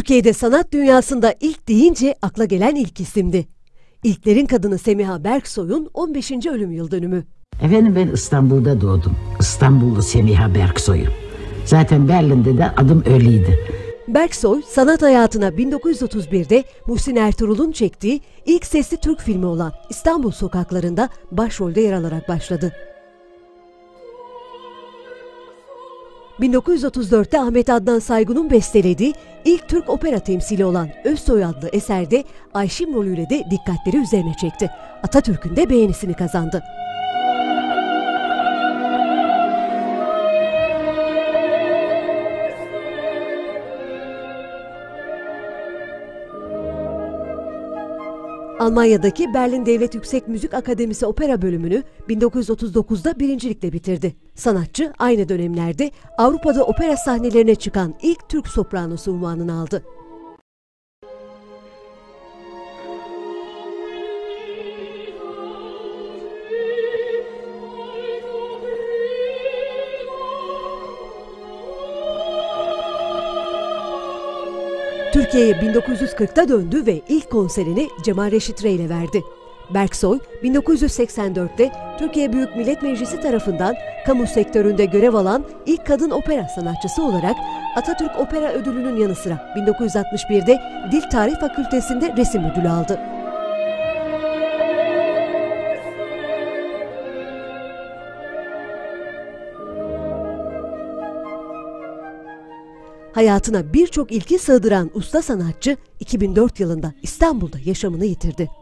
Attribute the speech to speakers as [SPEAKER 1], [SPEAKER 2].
[SPEAKER 1] Türkiye'de sanat dünyasında ilk deyince akla gelen ilk isimdi. İlklerin kadını Semiha Berksoy'un 15. ölüm yıl dönümü.
[SPEAKER 2] Efendim, ben İstanbul'da doğdum. İstanbullu Semiha Berksoy'um. Zaten Berlin'de de adım öyleydi.
[SPEAKER 1] Berksoy, sanat hayatına 1931'de Muhsin Ertuğrul'un çektiği ilk sesli Türk filmi olan İstanbul Sokakları'nda başrolde yer alarak başladı. 1934'te Ahmet Adnan Saygun'un bestelediği ilk Türk opera temsili olan Özsoy adlı eserde Ayşim rolüyle de dikkatleri üzerine çekti. Atatürk'ün de beğenisini kazandı. Almanya'daki Berlin Devlet Yüksek Müzik Akademisi opera bölümünü 1939'da birincilikle bitirdi. Sanatçı aynı dönemlerde Avrupa'da opera sahnelerine çıkan ilk Türk sopranosu unvanını aldı. Türkiye'ye 1940'ta döndü ve ilk konserini Cemal Reşit Rey ile verdi. Berksoy, 1984'te Türkiye Büyük Millet Meclisi tarafından kamu sektöründe görev alan ilk kadın opera sanatçısı olarak Atatürk Opera Ödülü'nün yanı sıra 1961'de Dil Tarih Fakültesi'nde resim ödülü aldı. Hayatına birçok ilki sığdıran usta sanatçı 2004 yılında İstanbul'da yaşamını yitirdi.